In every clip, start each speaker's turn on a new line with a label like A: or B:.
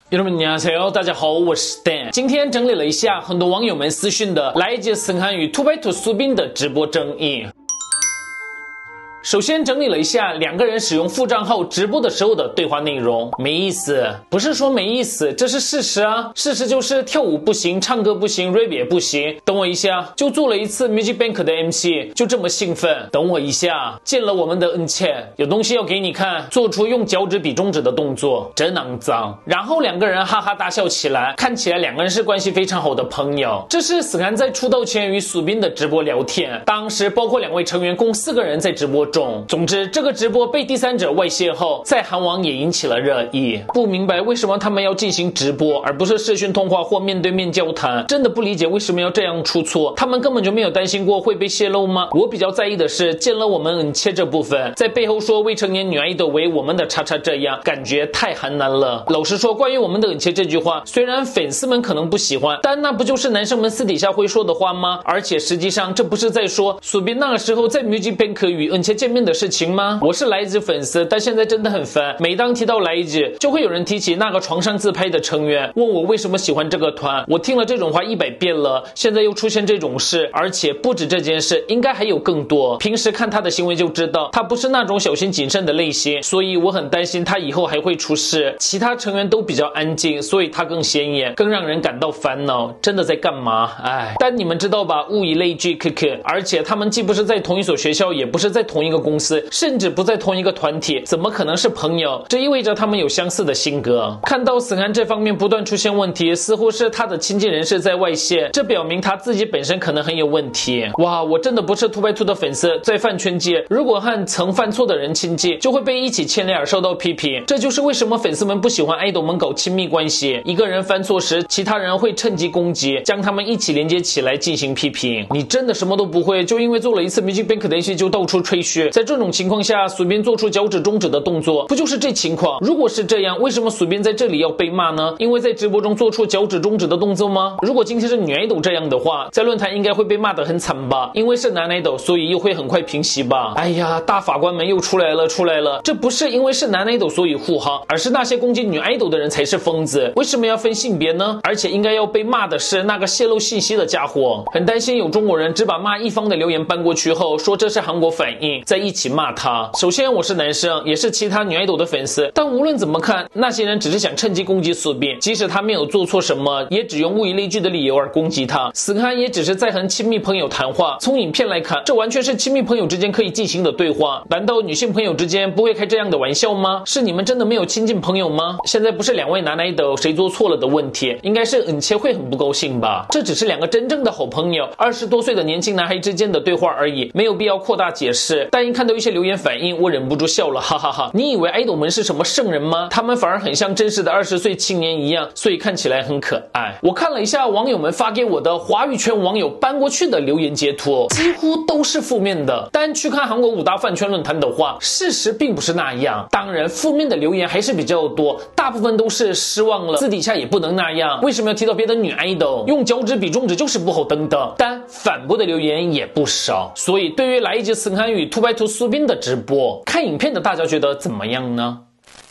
A: 여러분 안녕하세요，大家好，我是 Dan。今天整理了一下很多网友们私讯的来自沈涵与 2by2 苏斌的直播争议。首先整理了一下两个人使用副账号直播的时候的对话内容，没意思，不是说没意思，这是事实啊。事实就是跳舞不行，唱歌不行 ，rap 也不行。等我一下，就做了一次 Music Bank 的 MC， 就这么兴奋。等我一下，见了我们的恩切，有东西要给你看，做出用脚趾比中指的动作，真肮脏。然后两个人哈哈大笑起来，看起来两个人是关系非常好的朋友。这是沈涵在出道前与苏斌的直播聊天，当时包括两位成员共4个人在直播中。总之，这个直播被第三者外泄后，在韩网也引起了热议。不明白为什么他们要进行直播，而不是视讯通话或面对面交谈，真的不理解为什么要这样出错。他们根本就没有担心过会被泄露吗？我比较在意的是，见了我们恩切这部分，在背后说未成年女idol为我们的叉叉，这样感觉太韩男了。老实说，关于我们的恩切这句话，虽然粉丝们可能不喜欢，但那不就是男生们私底下会说的话吗？而且实际上，这不是在说苏斌那个时候在 Music Bank 与恩切见面的事情吗？我是来自粉丝，但现在真的很烦。每当提到来自，就会有人提起那个床上自拍的成员，问我为什么喜欢这个团。我听了这种话100遍了，现在又出现这种事，而且不止这件事，应该还有更多。平时看他的行为就知道，他不是那种小心谨慎的类型，所以我很担心他以后还会出事。其他成员都比较安静，所以他更显眼，更让人感到烦恼。真的在干嘛？哎，但你们知道吧？物以类聚，而且他们既不是在同一所学校，也不是在同一个公司，甚至不在同一个团体，怎么可能是朋友？这意味着他们有相似的性格。看到沈涵这方面不断出现问题，似乎是他的亲近人士在外泄，这表明他自己本身可能很有问题。哇，我真的不是 2by2 的粉丝，在饭圈界，如果和曾犯错的人亲近，就会被一起牵连而受到批评。这就是为什么粉丝们不喜欢爱豆们搞亲密关系。一个人犯错时，其他人会趁机攻击，将他们一起连接起来进行批评。你真的什么都不会，就因为做了一次 Music Bank 的一些就到处吹嘘。在这种情况下，苏斌做出脚趾中指的动作，不就是这情况？如果是这样，为什么苏斌在这里要被骂呢？因为在直播中做出脚趾中指的动作吗？如果今天是女idol这样的话，在论坛应该会被骂得很惨吧？因为是男idol，所以又会很快平息吧？哎呀，大法官们又出来了！这不是因为是男idol所以护航，而是那些攻击女idol的人才是疯子。为什么要分性别呢？而且应该要被骂的是那个泄露信息的家伙。很担心有中国人只把骂一方的留言搬过去后，说这是韩国反应，再一起骂他。首先我是男生，也是其他女idol的粉丝，但无论怎么看，那些人只是想趁机攻击苏斌，即使他没有做错什么，也只用物以类聚的理由而攻击他。沈涵也只是在和亲密朋友谈话，从影片来看，这完全是亲密朋友之间可以进行的对话。难道女性朋友之间不会开这样的玩笑吗？是你们真的没有亲近朋友吗？现在不是两位男idol谁做错了的问题，应该是恩切会很不高兴吧？这只是两个真正的好朋友，20多岁的年轻男孩之间的对话而已，没有必要扩大解释。但一看到一些留言反应，我忍不住笑了，哈哈哈！你以为idol们是什么圣人吗？他们反而很像真实的20岁青年一样，所以看起来很可爱。我看了一下网友们发给我的华语圈网友搬过去的留言截图，几乎都是负面的。但去看韩国5大饭圈论坛的话，事实并不是那样。当然，负面的留言还是比较多，大部分都是失望了，私底下也不能那样，为什么要提到别的女idol？用脚趾比中指就是不好等等。但反驳的留言也不少。所以对于来自沈涵与 2by2 苏斌的直播，看影片的大家觉得怎么样呢？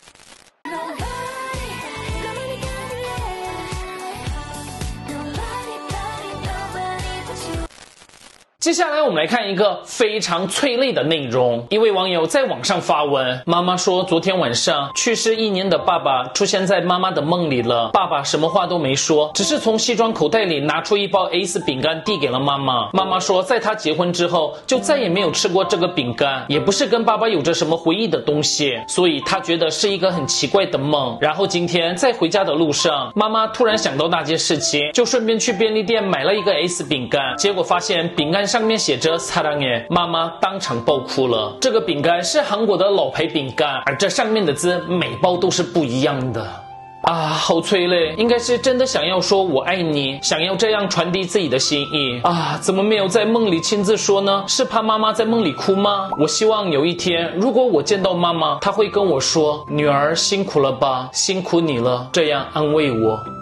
A: 接下来我们来看一个非常催泪的内容。一位网友在网上发文，妈妈说昨天晚上去世1年的爸爸出现在妈妈的梦里了，爸爸什么话都没说，只是从西装口袋里拿出一包 S 饼干递给了妈妈。妈妈说在她结婚之后就再也没有吃过这个饼干，也不是跟爸爸有着什么回忆的东西，所以她觉得是一个很奇怪的梦。然后今天在回家的路上，妈妈突然想到那件事情，就顺便去便利店买了一个 S 饼干，结果发现饼干上面写着사랑해，妈妈当场爆哭了。这个饼干是韩国的老牌饼干，而这上面的字每包都是不一样的。啊，好催泪，应该是真的想要说我爱你，想要这样传递自己的心意啊，怎么没有在梦里亲自说呢？是怕妈妈在梦里哭吗？我希望有一天，如果我见到妈妈，她会跟我说，女儿辛苦了吧，辛苦你了，这样安慰我。